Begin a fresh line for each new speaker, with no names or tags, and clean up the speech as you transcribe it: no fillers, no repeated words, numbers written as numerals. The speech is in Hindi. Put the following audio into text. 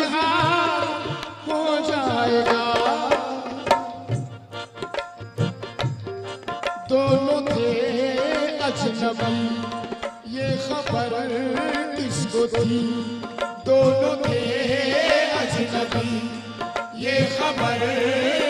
इजहार हो जाएगा। दोनों थे अजनबी, ये खबर किसको थी? दोनों थे अजनबी, ये खबर